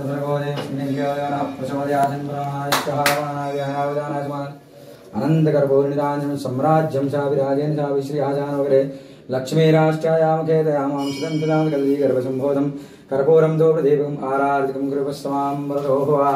अनंतकर्पूर्णिदानं सम्राज्यं च विराजेन च विश्रीहाजानवरे लक्ष्मीराष्ट्रायामुखे दयामां सुदन्तदां कल्लीगर्भसम्भोधं कर्पूरं धूपदीपम् आराधितं कृपस्वां वरदोः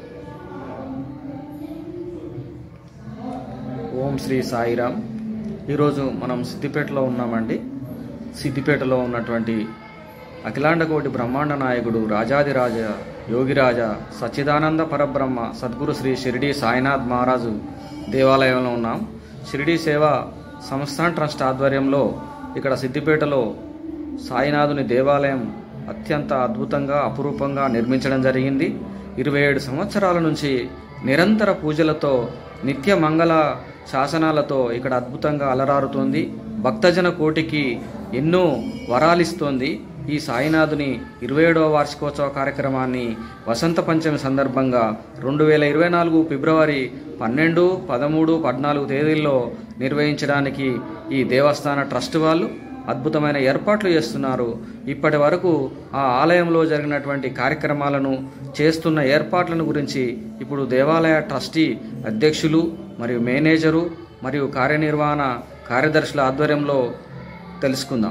ఓం శ్రీ సాయిరామ్. ఈరోజు మనం సిద్దిపేటలో ఉన్నామండి. సిద్దిపేటలో ఉన్నటువంటి అఖిలాండకోటి బ్రహ్మాండ నాయకుడు రాజాదిరాజ యోగిరాజ సచ్చిదానంద పరబ్రహ్మ సద్గురు శ్రీ షిరిడి సాయినాథ్ మహారాజు దేవాలయంలో ఉన్నాం. షిరిడి సేవా సంస్థాన్ ట్రస్ట్ ఆధ్వర్యంలో ఇక్కడ సిద్దిపేటలో సాయినాథుని దేవాలయం అత్యంత అద్భుతంగా అపురూపంగా నిర్మించడం జరిగింది. 27 సంవత్సరాల నుంచి నిరంతర పూజలతో నిత్య మంగళ శాసనాలతో ఇక్కడ అద్భుతంగా అలరారుతోంది. భక్తజన కోటికి ఎన్నో వరాలిస్తోంది. ఈ సాయినాథుని 27వ వార్షికోత్సవ కార్యక్రమాన్ని వసంత పంచమి సందర్భంగా 2024 ఫిబ్రవరి 12, 13, 14 తేదీల్లో నిర్వహించడానికి ఈ దేవస్థాన ట్రస్ట్ వాళ్ళు అద్భుతమైన ఏర్పాట్లు చేస్తున్నారు. ఇప్పటి వరకు ఆ ఆలయంలో జరిగినటువంటి కార్యక్రమాలను చేస్తున్న ఏర్పాట్లను గురించి ఇప్పుడు దేవాలయ ట్రస్టీ అధ్యక్షులు మరియు మేనేజరు మరియు కార్యనిర్వహణ కార్యదర్శుల ఆధ్వర్యంలో తెలుసుకుందాం.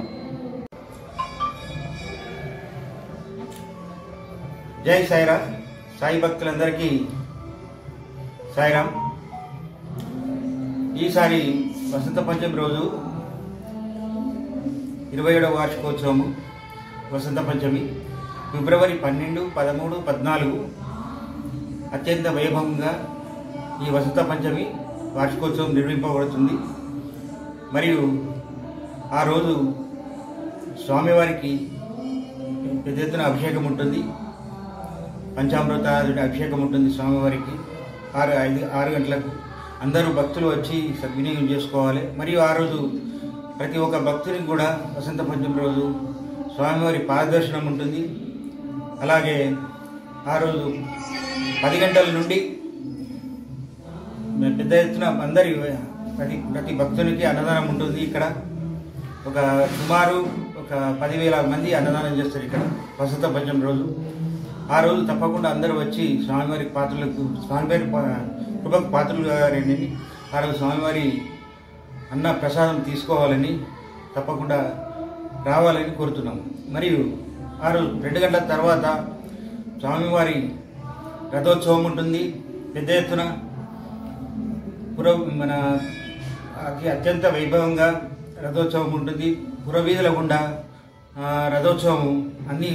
జై సాయిరామ్. సాయి భక్తులందరికీ సాయిరామ్. ఈసారి వసంత పంచమి రోజు 27వ వార్షికోత్సవం వసంత పంచమి ఫిబ్రవరి 12, 13, 14 అత్యంత వైభవంగా ఈ వసంత పంచమి వార్షికోత్సవం నిర్వహింపబడుతుంది. మరియు ఆ రోజు స్వామివారికి పెద్ద ఎత్తున అభిషేకం ఉంటుంది. పంచామృతాదుడి అభిషేకం ఉంటుంది స్వామివారికి 6 గంటలకు. అందరూ భక్తులు వచ్చి సద్వినియోగం చేసుకోవాలి. మరియు ఆ రోజు ప్రతి ఒక్క భక్తునికి కూడా వసంత పంచమి రోజు స్వామివారి పాదదర్శనం ఉంటుంది. అలాగే ఆ రోజు 10 గంటల నుండి పెద్ద ఎత్తున ప్రతి భక్తునికి అన్నదానం ఉంటుంది. ఇక్కడ సుమారు 10,000 మంది అన్నదానం చేస్తారు ఇక్కడ వసంత పంచమి రోజు. ఆ రోజు తప్పకుండా అందరూ వచ్చి స్వామివారి కృపకు పాత్రలుగా రండి. ఆ రోజు స్వామివారి అన్న ప్రసాదం తీసుకోవాలని తప్పకుండా రావాలని కోరుతున్నాము. మరియు ఆ రోజు 2 గంటల తర్వాత స్వామివారి రథోత్సవం ఉంటుంది. పెద్ద ఎత్తున అత్యంత వైభవంగా రథోత్సవం ఉంటుంది. పురవీధుల గుండా రథోత్సవం అన్నీ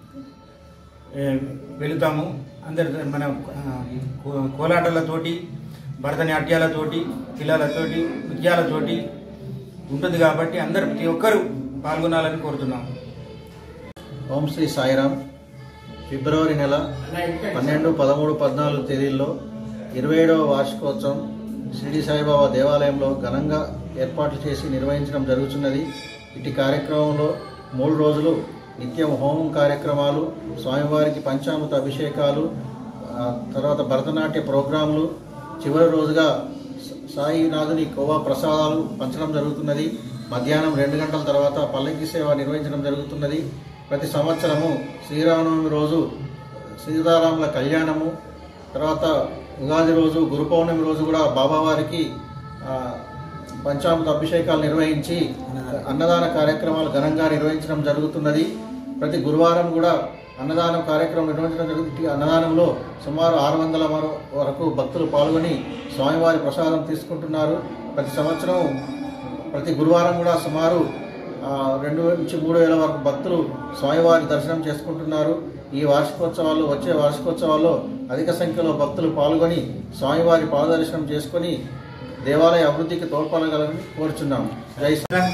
వెళుతాము. అందరు మన కోలాటలతోటి, భరతనాట్యాలతోటి, పిల్లలతోటి, నృత్యాలతోటి ఉంటుంది. కాబట్టి అందరు ప్రతి ఒక్కరూ పాల్గొనాలని కోరుతున్నాము. ఓం శ్రీ సాయిరామ్. ఫిబ్రవరి నెల 12, 13, 14 తేదీల్లో 27వ వార్షికోత్సవం షిరిడి సాయిబాబా దేవాలయంలో ఘనంగా ఏర్పాట్లు చేసి నిర్వహించడం జరుగుతున్నది. ఇటు కార్యక్రమంలో 3 రోజులు నిత్యం హోమం కార్యక్రమాలు, స్వామివారికి పంచామృత అభిషేకాలు, తర్వాత భరతనాట్య ప్రోగ్రాంలు, చివరి రోజుగా సాయినాథుని కోవా ప్రసాదాలు పంచడం జరుగుతున్నది. మధ్యాహ్నం 2 గంటల తర్వాత పల్లకి సేవ నిర్వహించడం జరుగుతున్నది. ప్రతి సంవత్సరము శ్రీరామనవమి రోజు సీతారాముల కళ్యాణము, తర్వాత ఉగాది రోజు, గురు పౌర్ణమి రోజు కూడా బాబావారికి పంచామృత అభిషేకాలు నిర్వహించి అన్నదాన కార్యక్రమాలు ఘనంగా నిర్వహించడం జరుగుతున్నది. ప్రతి గురువారం కూడా అన్నదానం కార్యక్రమం నిర్వహించడం జరుగుతుంది. అన్నదానంలో సుమారు 600 వరకు భక్తులు పాల్గొని స్వామివారి ప్రసాదం తీసుకుంటున్నారు. ప్రతి సంవత్సరం ప్రతి గురువారం కూడా సుమారు 2 నుంచి 3 వేల వరకు భక్తులు స్వామివారి దర్శనం చేసుకుంటున్నారు. ఈ వార్షికోత్సవాల్లో వచ్చే వార్షికోత్సవాల్లో అధిక సంఖ్యలో భక్తులు పాల్గొని స్వామివారి పాదదర్శనం చేసుకుని దేవాలయ అభివృద్ధికి తోడ్పడగలని కోరుచున్నాము. జై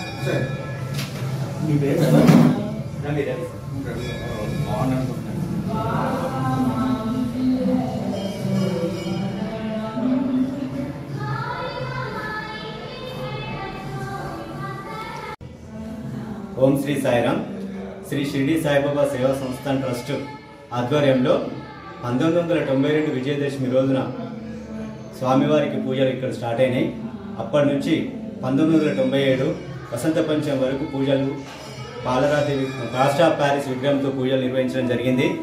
ఓం శ్రీ సాయిరామ్. శ్రీ షిరిడి సాయిబాబా సేవా సంస్థాన్ ట్రస్ట్ ఆధ్వర్యంలో 1992 విజయదశమి రోజున స్వామివారికి పూజలు ఇక్కడ స్టార్ట్ అయినాయి. అప్పటి నుంచి 1997 వసంత పంచమి వరకు పూజలు పాలరాతి ప్లాస్టర్ ఆఫ్ ప్యారిస్ విగ్రహంతో పూజలు నిర్వహించడం జరిగింది.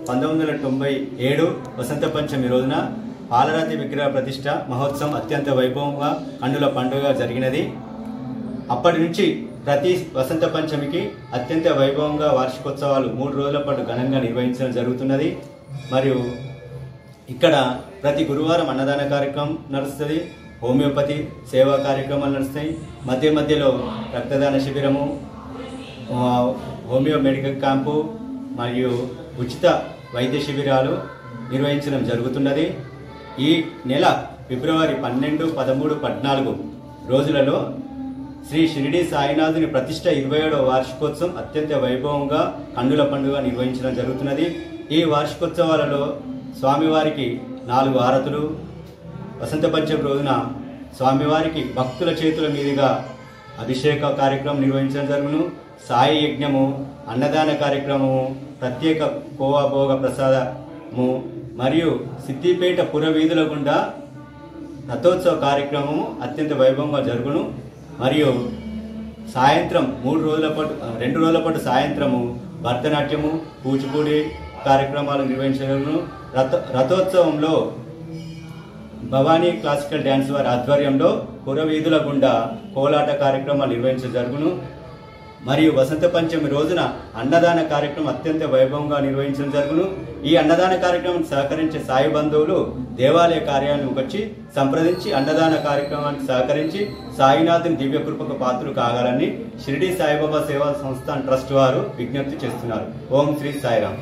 1997 వసంత పంచమి రోజున పాలరాతి విగ్రహ ప్రతిష్ట మహోత్సవం అత్యంత వైభవంగా కన్నుల పండుగ జరిగినది. అప్పటి నుంచి ప్రతి వసంత పంచమికి అత్యంత వైభవంగా వార్షికోత్సవాలు 3 రోజుల పాటు ఘనంగా నిర్వహించడం జరుగుతున్నది. మరియు ఇక్కడ ప్రతి గురువారం అన్నదాన కార్యక్రమం నడుస్తుంది, హోమియోపతి సేవా కార్యక్రమాలు నడుస్తాయి, మధ్య మధ్యలో రక్తదాన శిబిరము, హోమియో మెడికల్ క్యాంపు మరియు ఉచిత వైద్య శిబిరాలు నిర్వహించడం జరుగుతున్నది. ఈ నెల ఫిబ్రవరి 12, 13, 14 రోజులలో శ్రీ షిరిడి సాయినాథుని ప్రతిష్ట 27వ వార్షికోత్సవం అత్యంత వైభవంగా కన్నుల పండుగ నిర్వహించడం జరుగుతున్నది. ఈ వార్షికోత్సవాలలో స్వామివారికి 4 హారతులు, వసంత పంచమి రోజున స్వామివారికి భక్తుల చేతుల మీదుగా అభిషేక కార్యక్రమం నిర్వహించడం జరుగును. సాయి యజ్ఞము, అన్నదాన కార్యక్రమము, ప్రత్యేక కోవాభోగ ప్రసాదము మరియు సిద్దిపేట పురవీధుల గుండా రథోత్సవ కార్యక్రమము అత్యంత వైభవంగా జరుగును. మరియు సాయంత్రం 2 రోజుల పాటు సాయంత్రము భరతనాట్యము, కూచిపూడి కార్యక్రమాలు నిర్వహించగలను. రథోత్సవంలో భవానీ క్లాసికల్ డ్యాన్స్ వారి ఆధ్వర్యంలో పురవీధుల గుండా కోలాట కార్యక్రమాలు నిర్వహించజరుగును. మరియు వసంత పంచమి రోజున అన్నదాన కార్యక్రమం అత్యంత వైభవంగా నిర్వహించడం జరుగును. ఈ అన్నదాన కార్యక్రమం సహకరించే సాయి బంధువులు దేవాలయ కార్యాలయానికి వచ్చి సంప్రదించి అన్నదాన కార్యక్రమానికి సహకరించి సాయినాథుని దివ్య కృపకు పాత్రలు కాగలని షిరిడి సాయిబాబా సేవా సంస్థాన్ ట్రస్ట్ వారు విజ్ఞప్తి చేస్తున్నారు. ఓం శ్రీ సాయిరామ్.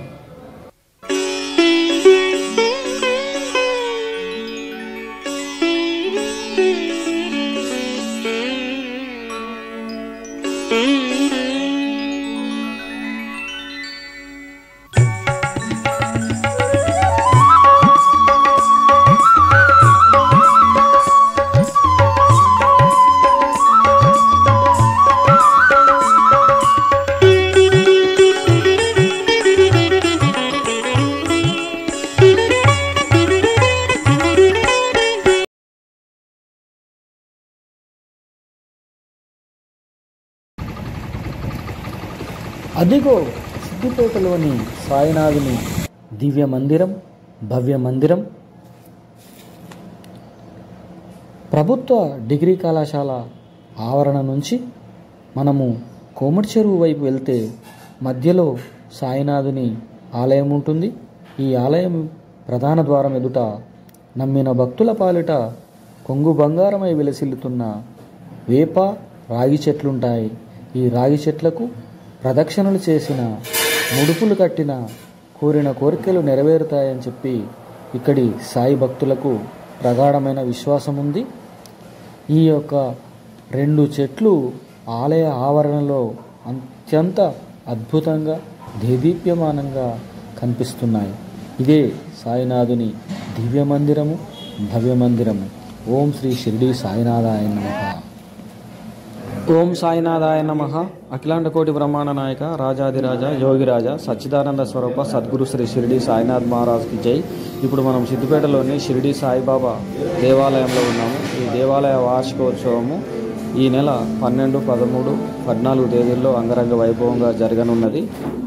అదిగో సిద్దిపేటలోని సాయినాథుని దివ్య మందిరం, భవ్య మందిరం. ప్రభుత్వ డిగ్రీ కళాశాల ఆవరణ నుంచి మనము కోమటి చెరువు వైపు వెళ్తే మధ్యలో సాయినాథుని ఆలయం ఉంటుంది. ఈ ఆలయం ప్రధాన ద్వారం ఎదుట నమ్మిన భక్తుల పాలిట కొంగు బంగారమై విలసిల్లుతున్న వేప, రాగి చెట్లుంటాయి. ఈ రాగి చెట్లకు ప్రదక్షిణలు చేసిన, ముడుపులు కట్టిన, కోరిన కోరికలు నెరవేరుతాయని చెప్పి ఇక్కడి సాయి భక్తులకు ప్రగాఢమైన విశ్వాసం ఉంది. ఈ యొక్క 2 చెట్లు ఆలయ ఆవరణలో అత్యంత అద్భుతంగా దేదీప్యమానంగా కనిపిస్తున్నాయి. ఇదే సాయినాథుని దివ్య మందిరము, భవ్య మందిరము. ఓం శ్రీ షిరిడి సాయినాథాయ నమః. ఓం సాయినాథాయ నమః. అఖిలాండ కోటి బ్రహ్మాండ నాయక రాజాదిరాజ యోగిరాజ సచ్చిదానంద స్వరూప సద్గురు శ్రీ షిరిడి సాయినాథ్ మహారాజ్కి జై. ఇప్పుడు మనం సిద్దిపేటలోని షిరిడి సాయిబాబా దేవాలయంలో ఉన్నాము. ఈ దేవాలయ వార్షికోత్సవము ఈ నెల 12, 13, 14 తేదీల్లో అంగరంగ వైభవంగా జరగనున్నది.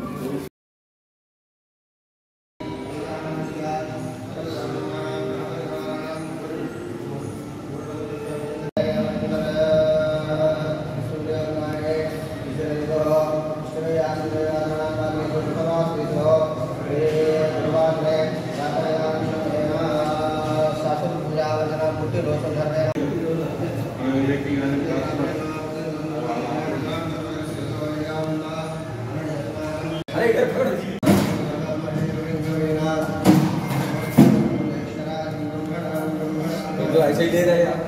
ऐसे ही ले रहे हैं।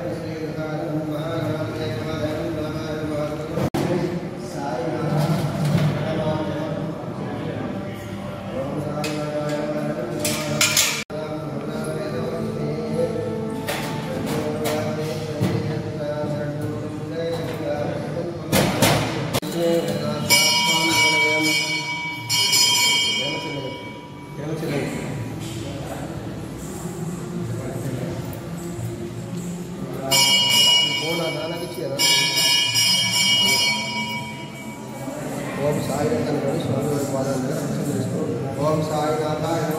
ఓం సాయి స్వామి వారి పాదాలను ఓం సాయి నాథాయ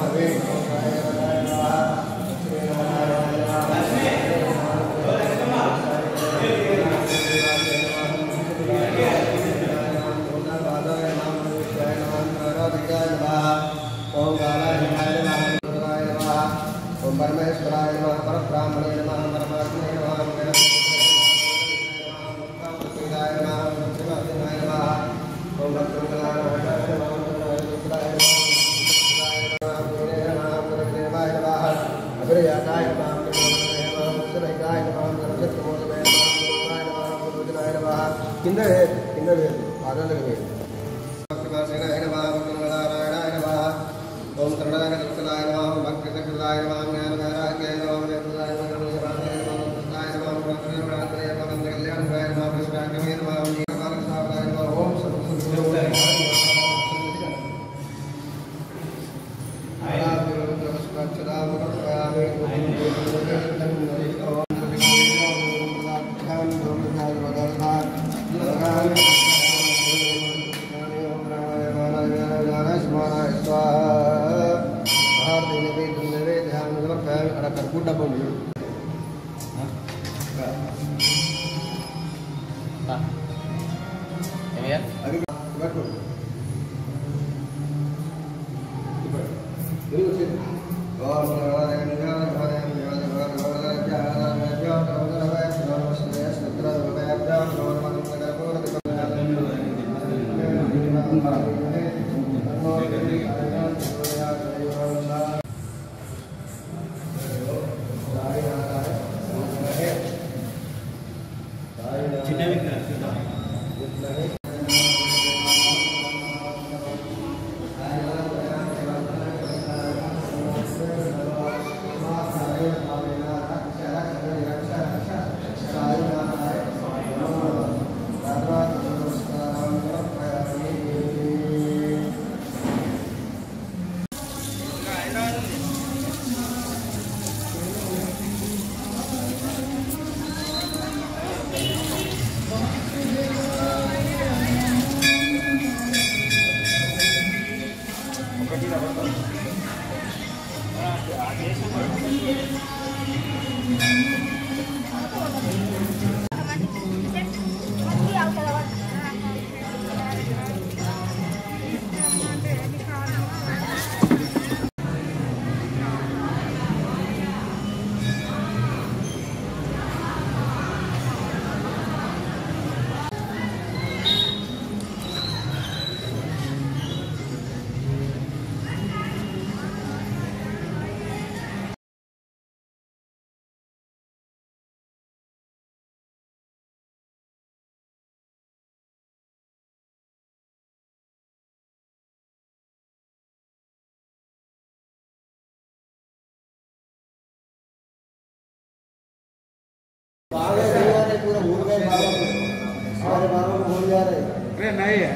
पूरा भूल गए हमारे बाबा को भूल जा रहे। अरे नहीं है।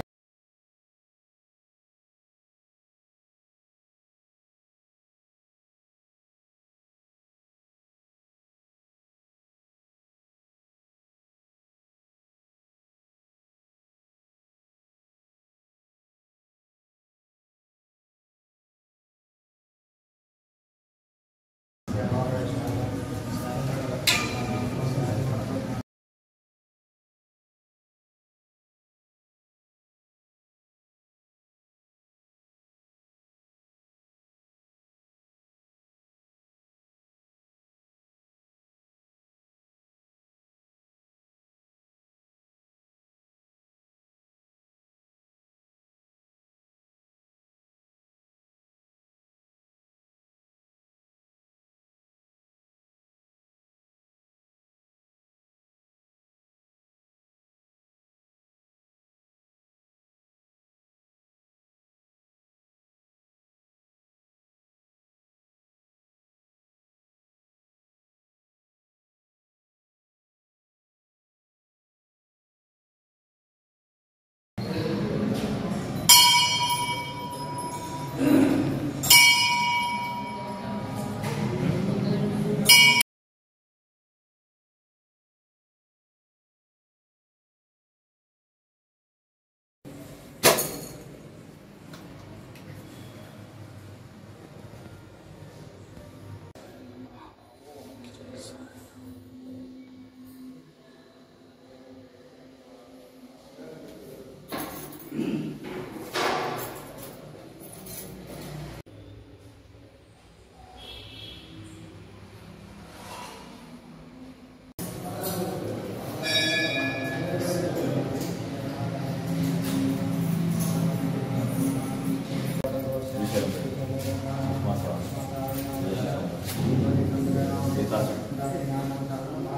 Gracias.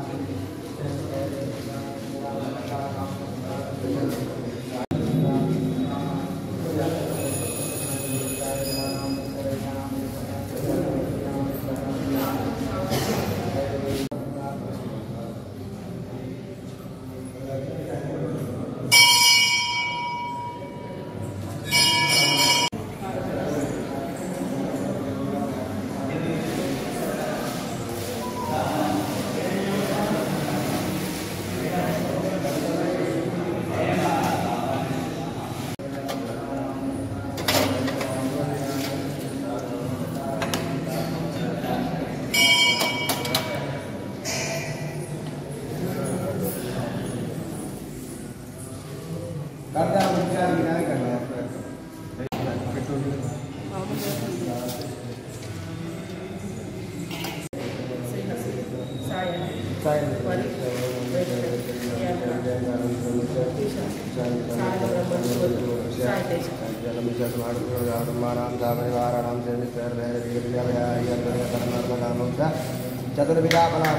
चतुर्विधा बना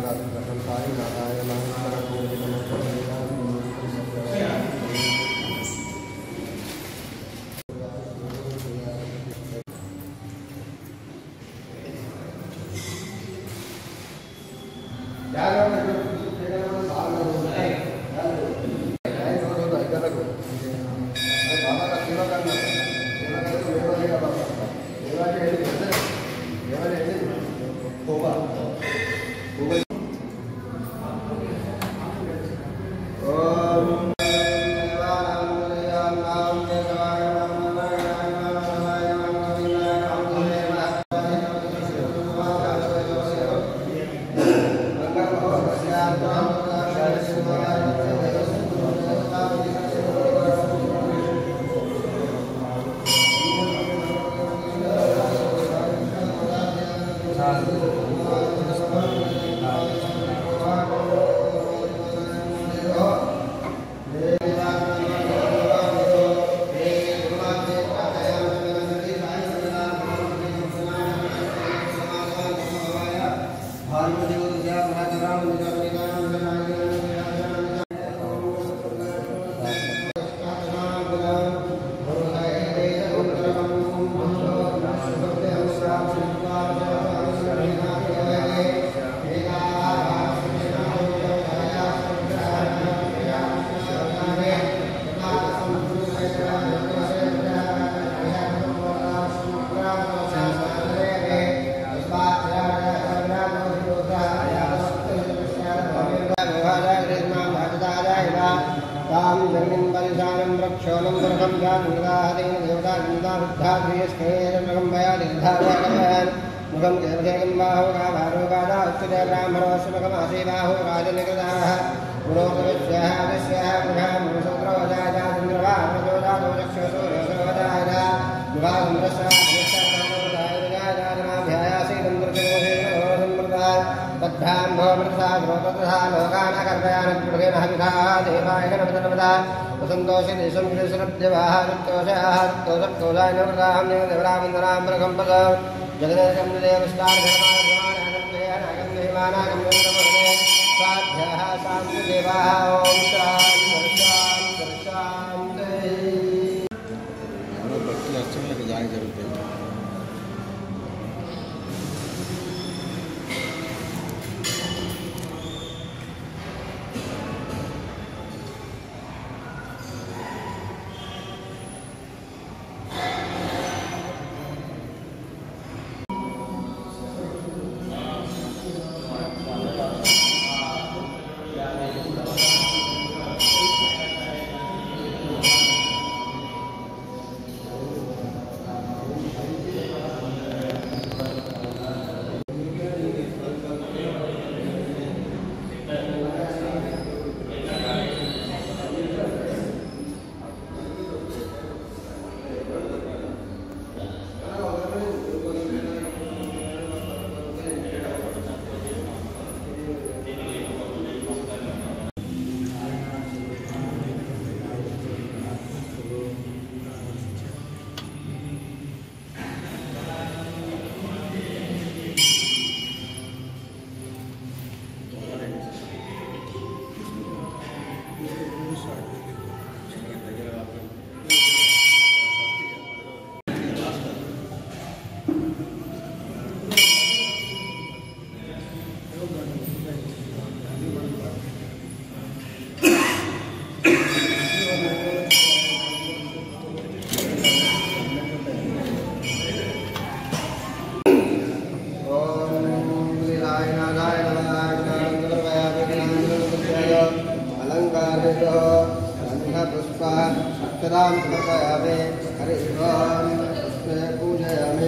मुखम देवदेवं बाहु काभारोगादा उच्चते ब्राह्मणोऽस्मकमासी बाहु राजनिकृताः गुणोर्विश्वः विश्वः मुखः मुसुत्रवजायता चन्द्रवाहनजोदातो चक्षुसूर्यसर्वजायता मुखासंप्रसादनिश्चरणाभ्यायासीदन्तर्जोषेणोसम्प्रदा तद्भ्राम्भोमृतसा द्रोततथा लोकानाकर्पयानप्रभेनहविधा देवाय गणपतिर्वदा वसन्तोषि देशं कृष्णद्यवाः रुक्तोषाः रुक्तोषक्तोषाय नवदाहं देवरामन्दनां प्रकम्पद जगदेकं देवस्तार्घमानागं स्वाध्याः शान्तिदेवाः ॐ शान्ति భక్తులు అర్చనలకు జాయి జరుగుతాయి. अक्षतां समर्पयामि हरे ओम पूजयामि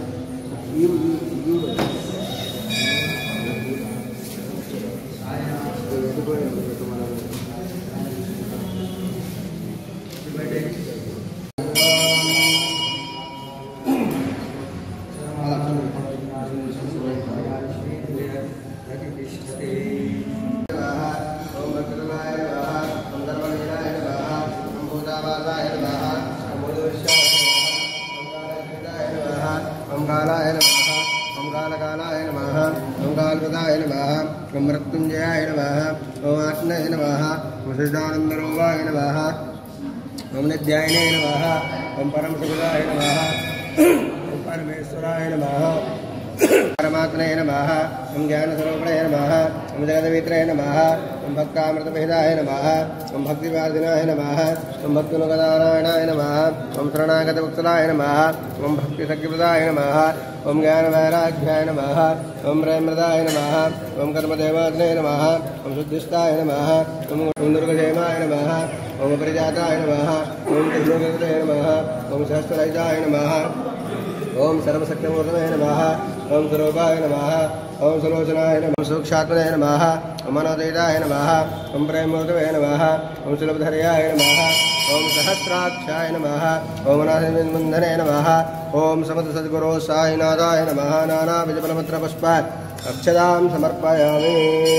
ओंकाराय नमः ओंकालकालाय नमः ओंकालपदाय नमः ओं मृत्युंजयाय नमः ओं आत्मने नमः ओं सच्चिदानंदरूपाय नमः ओं नित्यायने नमः ओं परमसुखदाय नमः ओं परमेश्वराय नमः परमात्मने नमः ओं ज्ञानस्वरूपिणे नमः ओं जगद्वित्रे नमः ओं भक्तामृतभेदाय नमः ओं भक्तिवादिनाय नमः ओं भक्तिनुगदानारायणाय नमः ओं शरणागतवत्सलाय नमः ओं भक्तिसख्यप्रदाय नमः ओं ज्ञानवैराग्याय नमः ओं प्रेमप्रदाय नमः ओं कर्मदेवात्मने नमः ओं शुद्धिष्ठाय नमः ओं दुर्गक्षेमाय नमः ओं परिजाताय नमः ओं कृष्णकृते नमः ओं सहस्ररहिताय नमः ओं सर्वशक्तिमूर्तये नमः ओं स्वरूपाय नमः ओं सुलोचनाय नमः सूक्ष्मात्मने नमः ओं मनोदयिताय नमः ओं प्रेममूर्तये नमः ओं सुलभधर्याय नमः ओं सहस्राक्षाय नमः ओं नाथबन्धने नमः ओं समस्तसद्गुरो साईनाथाय नमः नानाविधफलपत्रपुष्प अक्षतां समर्पयामि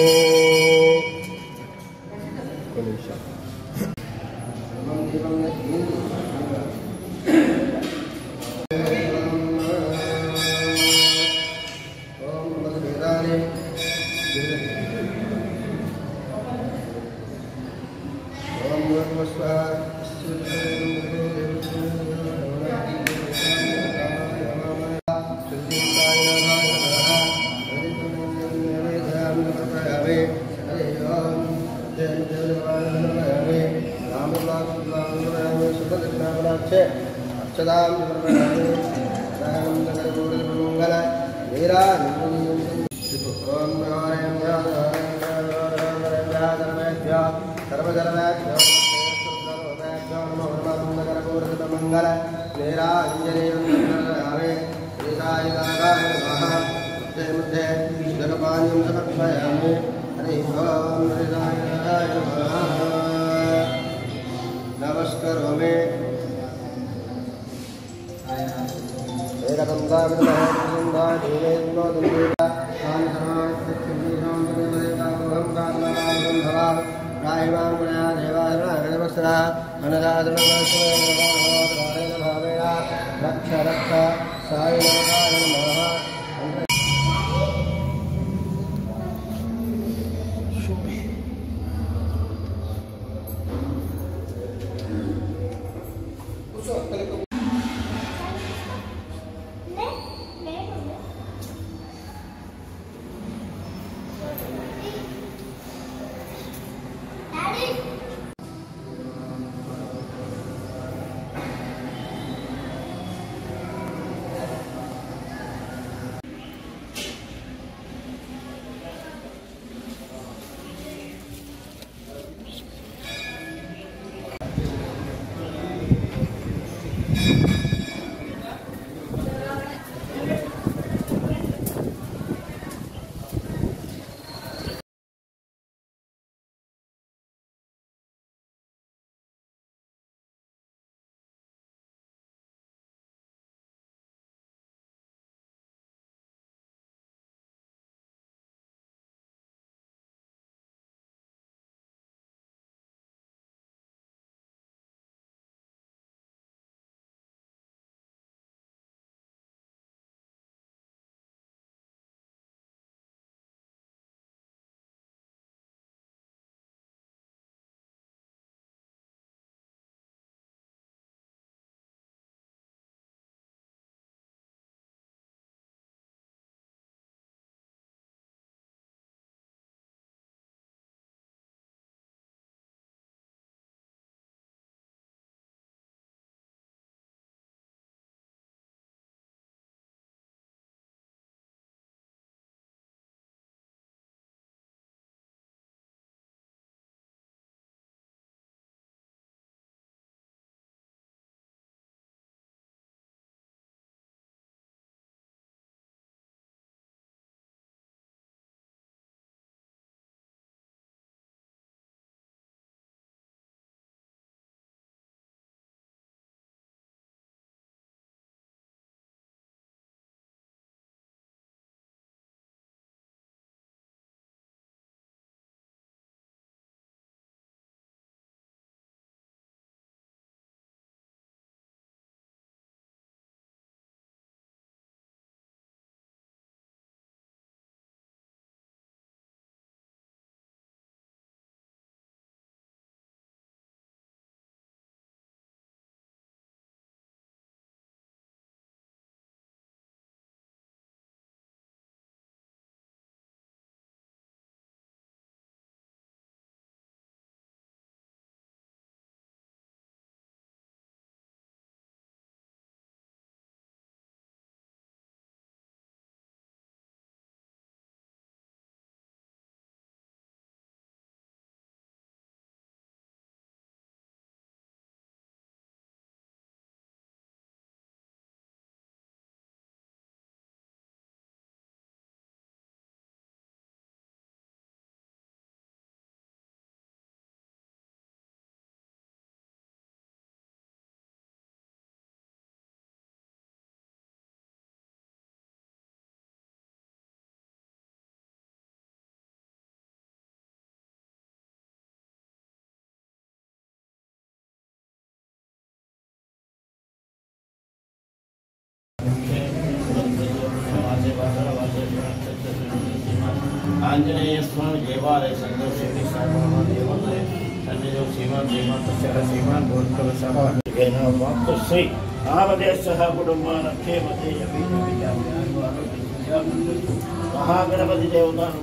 नमस्करोमि रक्ष रक्ष साई नमः ఆంజనేయ స్వామి దేవాలయ సంఘం శ్రీ సాయిబాబా దేవాలయ సన్నిధి శ్రీమాన్ శ్రీమాన్ గోత్ర శ్రీ నామదేశ కుటుంబాలకే మహాగణపతి దేవతాను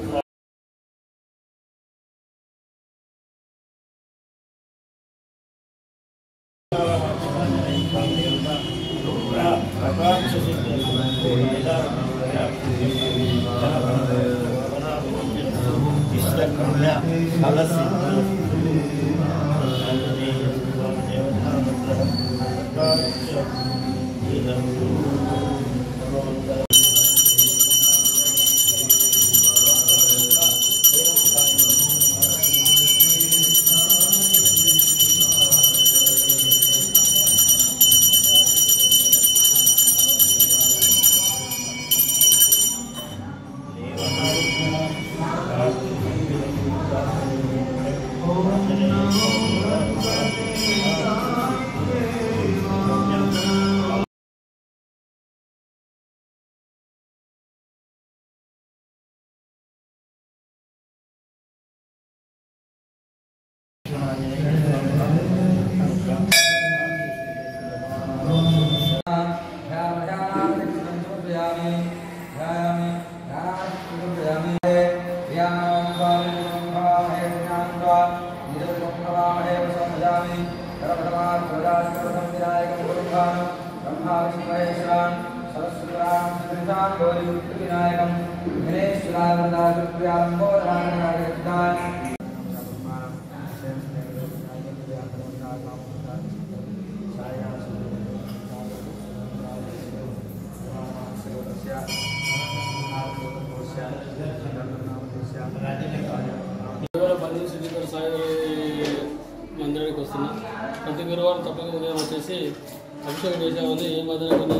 మందిరానికి వస్తున్నా. ప్రతి గురువారం తప్పక ఉదయం వచ్చేసి అభిషేకం చేసామని ఏ మధ్యన కొన్ని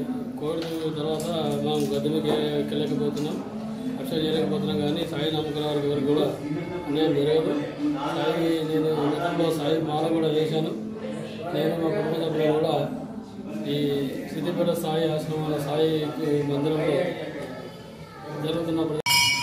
కోవిడ్ తర్వాత మనం గద్దె మీకు వెళ్ళకపోతున్నాం, అభిషేకం చేయలేకపోతున్నాం. కానీ సాయి నమ్మకం వారికి వరకు కూడా అన్యాయం జరగదు. సాయి నేను గతంలో సాయి మాల కూడా వేశాను. నేను మా కుటుంబ సభ్యులు కూడా ఈ సిద్దిపేట సాయి ఆశ్రమాల సాయి మందిరంలో జరుగుతున్న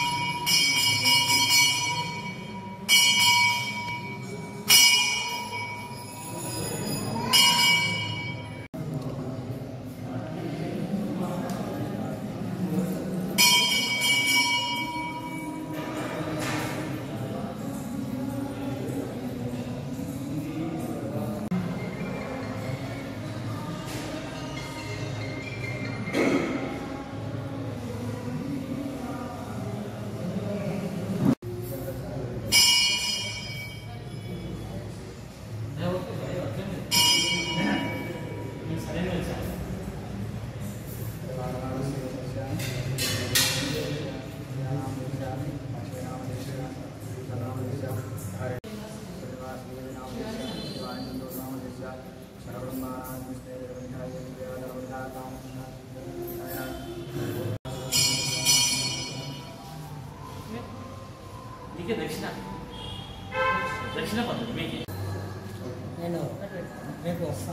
దక్షిణ పద్ధతి మీకు నేను రేపు వస్తాను.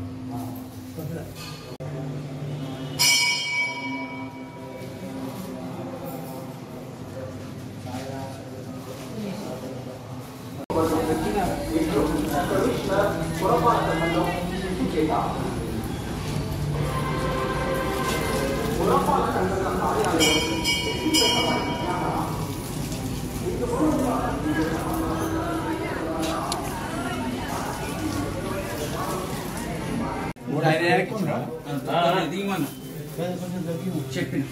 చెప్పిన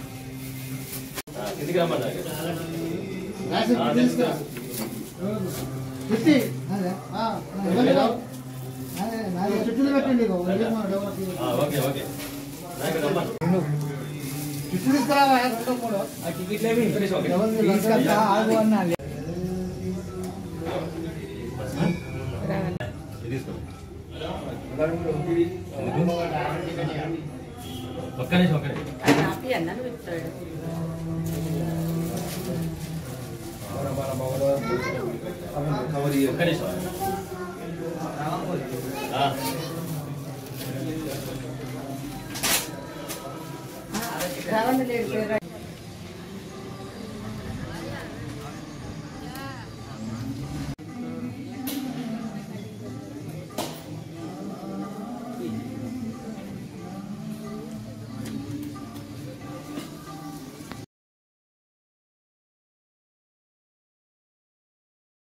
చుట్టూ పెట్టండి. చుట్టూ తీసుకురావా ఒక్క నిమిషం